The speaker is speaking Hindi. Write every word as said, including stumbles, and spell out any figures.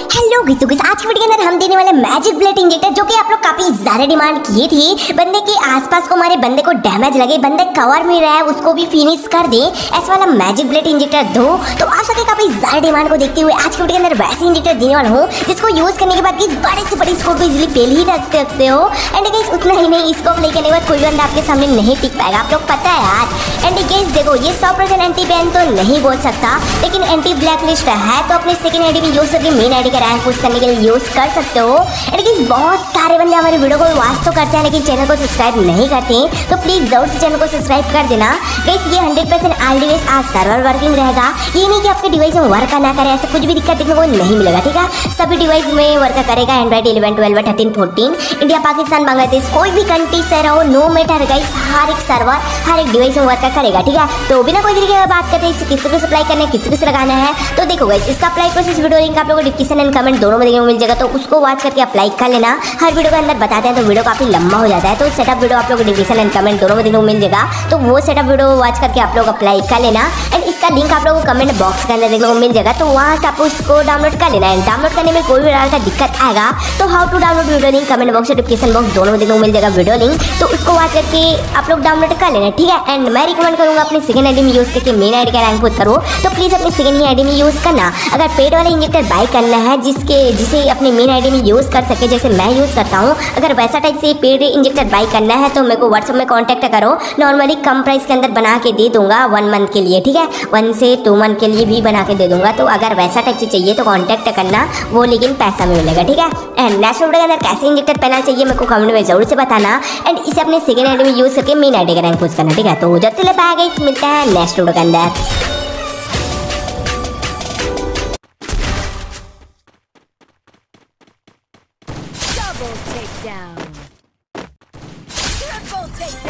हेलो गाइस, तो गाइस आज की वीडियो के अंदर हम देने वाले मैजिक बुलेट इंजेक्टर, जो कि आप लोग काफी ज्यादा डिमांड किए थे। बंदे के आसपास को हमारे बंदे को डैमेज लगे, बंदे कवर में रहा है, उसको भी फिनिश कर दे, ऐसा वाला मैजिक बुलेट इंजेक्टर दो। तो आप सबके काफी ज्यादा डिमांड को देखते हुए आज की वीडियो के अंदर वैसे इंजेक्टर देने वाला हूँ, जिसको यूज करने के बाद बड़े से बड़ी स्कोप को इजिली पेल ही रख सकते हो। एंड गाइस उतना ही नहीं, इसको अप्लाई करने के बाद कोई बंदा आपके सामने नहीं टिक पाएगा, आप लोग पता है यार। एंड गाइस देखो, ये सौ परसेंट एंटी बैन तो नहीं बोल सकता, लेकिन एंटी ब्लैक लिस्ट है, तो अपने सेकंड आईडी में यूज करके मेन आईडी का रैंक पुश करने के लिए यूज कर सकते हो। एंड गाइस बहुत सारे बंदे हमारे वीडियो को वॉच तो करते हैं, लेकिन चैनल को सब्सक्राइब नहीं करते, तो प्लीज जरूर से चैनल को सब्सक्राइब कर देना। गाइस ये हंड्रेड परसेंट ऑल डिवाइस आज सर्वर वर्किंग रहेगा, ये नहीं कि आपके डिवाइस में वर्क ना करे, ऐसा कुछ भी दिक्कत देखने को नहीं मिलेगा, ठीक है। सभी डिवाइस में वर्क करेगा, Android eleven, twelve, thirteen, fourteen, India, Pakistan, Bangladesh, कोई भी कंट्री से रहो, नो मैटर गाइस, हर एक सर्वर हर एक डिवाइस में वर्क करेगा, ठीक है। तो बिना कोई तरीके की बात करते हैं, किसी को सप्लाई करना है, किसी को लगाना है, तो देखो गाइस इसका अप्लाई प्रोसेस वीडियो लिंक आप लोगों को डिस्क्रिप्शन एंड कमेंट दोनों में देखने को मिल जाएगा, तो उसको वॉच करके अप्लाई कर लेना। हर वीडियो के अंदर बताते हैं तो वीडियो काफी लंबा हो जाता है, तो सेटअप वीडियो आप लोगों को डिस्क्रिप्शन एंड कमेंट दोनों में देखने को मिल जाएगा, तो वो सेटअप वीडियो वॉच करके आप लोग अप्लाई कर लेना। एंड इसका लिंक आप लोगों को कमेंट बॉक्स के अंदर देखने को मिल जाएगा, तो वहाँ से आप उसको डाउनलोड कर लेना है। डाउनलोड करने में कोई भी प्रकार का दिक्कत आएगा तो how to download video link comment box और डिस्क्रिप्शन बॉक्स दोनों में देखने को मिल जाएगा वीडियो लिंक, तो उसको वॉच करके आप लोग डाउनलोड कर लेना, ठीक है। एंड मैं रिकमेंड करूंगा अपनी सेकंड आईडी में यूज करके मेन आईडी का रैंक पुश करो, तो प्लीज अपनी सेकंड ही आईडी में यूज करना। अगर पेड वाला इंजेक्टर बाय करना है जिसके जिसे अपने मेन आईडी में यूज कर सके, जैसे मैं यूज करता हूँ, अगर वैसा टाइप से पेड इंजेक्टर बाय करना है तो मेरे को व्हाट्सएप में कांटेक्ट करो, नॉर्मली कम प्राइस के अंदर बना के दे दूंगा वन मंथ के लिए, ठीक है, वन से टू मंथ के लिए भी बना के दे दूंगा। तो अगर वैसा टाइप से चाहिए तो कांटेक्ट करना, वो लेकिन पैसा में मिलेगा, ठीक है। एंड नेक्स्ट वीडियो के अंदर कैसे इंजेक्टर पहनना चाहिए मेरे को कमेंट में जरूर से बताना, एंड इसे अपने सेकंड आईडी में यूज करके मेन आईडी का रैंक पुश करना, ठीक है। तो जब तक बाय गाइस, मिलते हैं नेक्स्ट वीडियो के अंदर। Double takedown. Triple takedown.